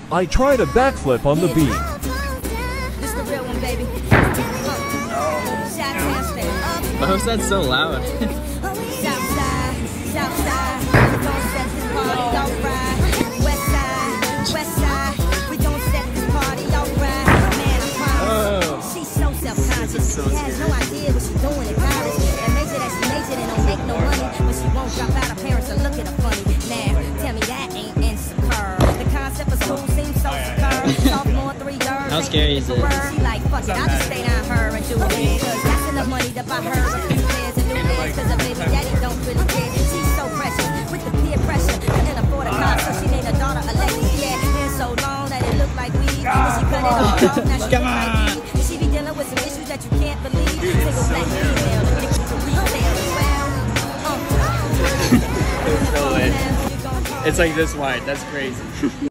I tried a backflip on the beam. This the real one, baby. Why was that so loud? Southside, Southside, we gon' set this party alright. Westside, we gon' set this party alright. Man, I promise, she's so self-conscious. She has no idea what she's doing in college. That major that she majored in don't make no money, but she won't drop out. Her parents will look at her funny. Now, tell me that ain't insecure. The concept of school seems so secure. Sophomore, 3 years. How scary is it? She like, fuck it, I'll just stay down her and do it. Cause that's enough money to buy her a few pairs of new ears. Cause her baby daddy don't really care. She's so precious with the peer pressure. Couldn't afford a car, so she named her daughter a lady. She had hair so long that it looked like weed. But she cut it all off, now she looks like weed. And she be dealing with some issues that you can't believe. Single black female, addicted to retail. Well, It's like this wide, that's crazy.